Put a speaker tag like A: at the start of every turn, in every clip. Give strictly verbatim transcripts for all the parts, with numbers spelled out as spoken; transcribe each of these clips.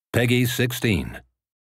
A: Peggy sixteen.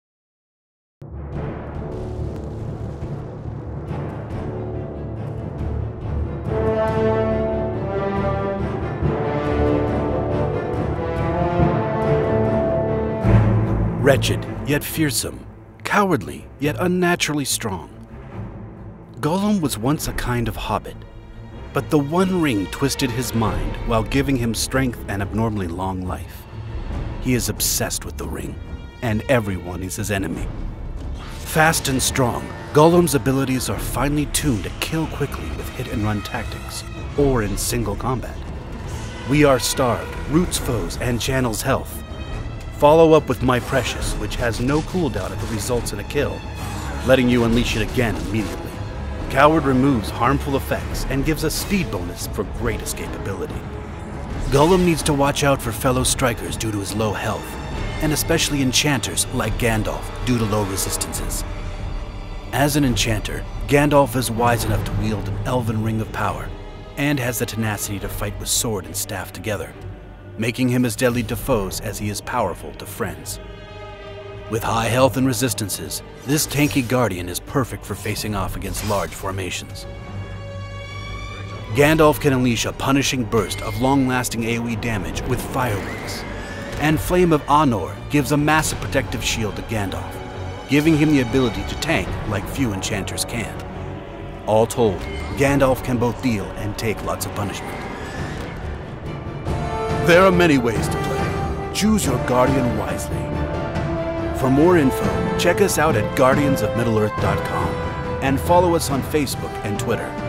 B: Wretched, yet fearsome. Cowardly, yet unnaturally strong. Gollum was once a kind of hobbit, but the One Ring twisted his mind while giving him strength and abnormally long life. He is obsessed with the ring, and everyone is his enemy. Fast and strong, Gollum's abilities are finely tuned to kill quickly with hit-and-run tactics, or in single combat. We are starved, roots foes, and channels health. Follow up with My Precious, which has no cooldown if it results in a kill, letting you unleash it again immediately. Coward removes harmful effects and gives a speed bonus for great escapability. Gollum needs to watch out for fellow strikers due to his low health, and especially enchanters like Gandalf due to low resistances. As an enchanter, Gandalf is wise enough to wield an elven ring of power, and has the tenacity to fight with sword and staff together, making him as deadly to foes as he is powerful to friends. With high health and resistances, this tanky guardian is perfect for facing off against large formations. Gandalf can unleash a punishing burst of long-lasting AoE damage with fireworks, and Flame of Anor gives a massive protective shield to Gandalf, giving him the ability to tank like few enchanters can. All told, Gandalf can both deal and take lots of punishment. There are many ways to play. Choose your guardian wisely. For more info, check us out at guardians of middle earth dot com and follow us on Facebook and Twitter.